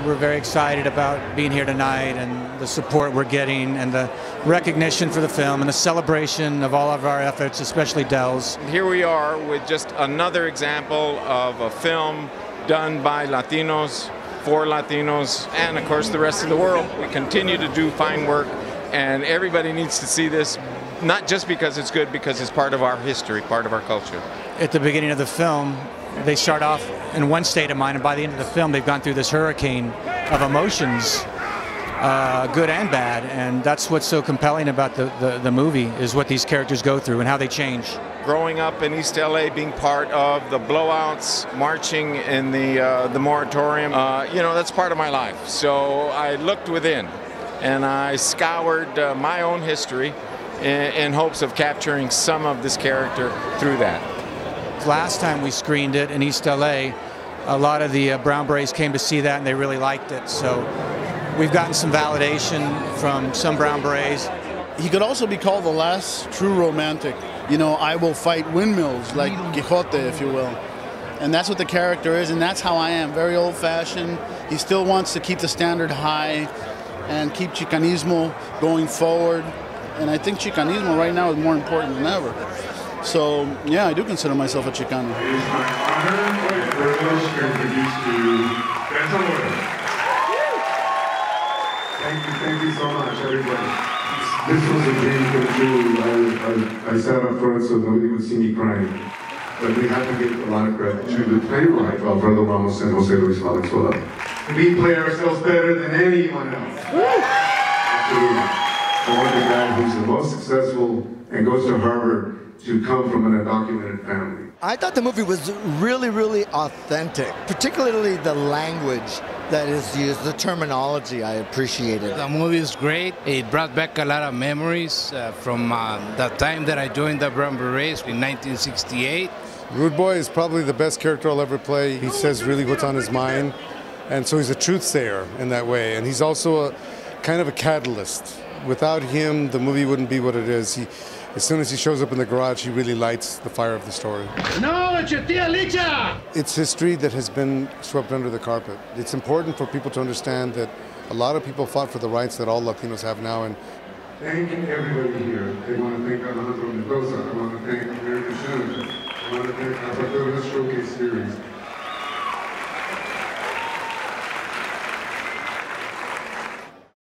We're very excited about being here tonight and the support we're getting and the recognition for the film and the celebration of all of our efforts, especially Dell's. Here we are with just another example of a film done by Latinos, for Latinos, and of course the rest of the world. We continue to do fine work, and everybody needs to see this, not just because it's good, because it's part of our history, part of our culture. At the beginning of the film, they start off in one state of mind, and by the end of the film, they've gone through this hurricane of emotions, good and bad, and that's what's so compelling about the movie, is what these characters go through and how they change. Growing up in East LA, being part of the blowouts, marching in the moratorium, you know, that's part of my life. So I looked within and I scoured my own history in hopes of capturing some of this character through that. Last time we screened it in East LA, a lot of the Brown Berets came to see that and they really liked it. So we've gotten some validation from some Brown Berets. He could also be called the last true romantic. You know, I will fight windmills, like Quixote, if you will. And that's what the character is, and that's how I am, very old-fashioned. He still wants to keep the standard high and keep Chicanismo going forward. And I think Chicanismo right now is more important than ever. So, yeah, I do consider myself a Chicano. It is my honor and privilege to introduce to you Zamora. Thank you so much, everybody. This was a dream come true. I sat up front so nobody would see me crying. But we have to give a lot of credit to the playwright, Alfredo Ramos and Jose Luis Valenzuela. We play ourselves better than anyone else. Absolutely. I want the guy who's the most successful and goes to Harvard to come from an undocumented family. I thought the movie was really, really authentic, particularly the language that is used, the terminology I appreciated. The movie is great. It brought back a lot of memories from the time that I joined the Brown Berets in 1968. Rude Boy is probably the best character I'll ever play. He says really what's on his mind, and so he's a truth sayer in that way. And he's also a kind of a catalyst. Without him, the movie wouldn't be what it is. As soon as he shows up in the garage, he really lights the fire of the story. It's history that has been swept under the carpet. It's important for people to understand that a lot of people fought for the rights that all Latinos have now. And thank everybody here. I want to thank Alejandro Mendoza. I want to thank American Cinematheque. I want to thank Apertura Showcase Series.